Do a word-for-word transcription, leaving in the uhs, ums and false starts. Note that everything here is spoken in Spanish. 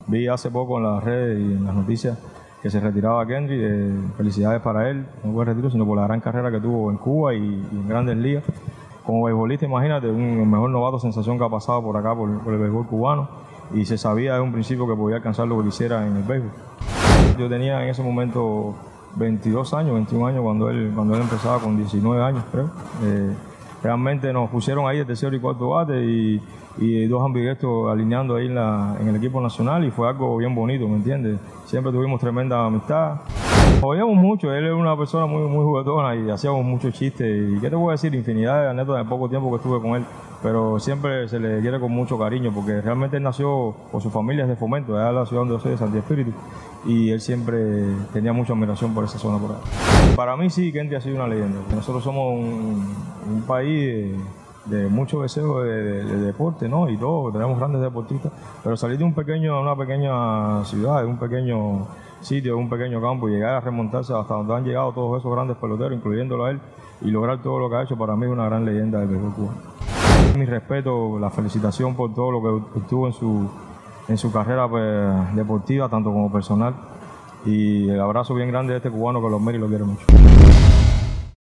Vi hace poco en las redes y en las noticias que se retiraba Kendrick. Eh, felicidades para él, no por el retiro, sino por la gran carrera que tuvo en Cuba y, y en grandes ligas. Como beisbolista, imagínate, un, el mejor novato sensación que ha pasado por acá, por, por el béisbol cubano, y se sabía desde un principio que podía alcanzar lo que quisiera en el béisbol. Yo tenía en ese momento veintidós años, veintiún años, cuando él, cuando él empezaba con diecinueve años, creo. Eh, realmente nos pusieron ahí el tercero y cuarto bate y, y dos ambidextros alineando ahí en, la, en el equipo nacional, y fue algo bien bonito, ¿me entiendes? Siempre tuvimos tremenda amistad. Oíamos mucho, él era una persona muy, muy juguetona y hacíamos muchos chistes. Y qué te voy a decir, infinidad de anécdotas en poco tiempo que estuve con él, pero siempre se le quiere con mucho cariño porque realmente él nació por su familia de Fomento, allá de la ciudad donde yo soy, de Santi Espíritu, y él siempre tenía mucha admiración por esa zona por ahí. Para mí sí, Kendrick ha sido una leyenda. Nosotros somos un, un país de, de mucho deseo de, de, de deporte, ¿no? Y todo, tenemos grandes deportistas, pero salir de un pequeño, una pequeña ciudad, de un pequeño sitio, de un pequeño campo, y llegar a remontarse hasta donde han llegado todos esos grandes peloteros, incluyéndolo a él, y lograr todo lo que ha hecho, para mí es una gran leyenda del béisbol cubano. Mi respeto, la felicitación por todo lo que obtuvo en su, en su carrera pues, deportiva, tanto como personal, y el abrazo bien grande de este cubano que los mira y lo quiere mucho.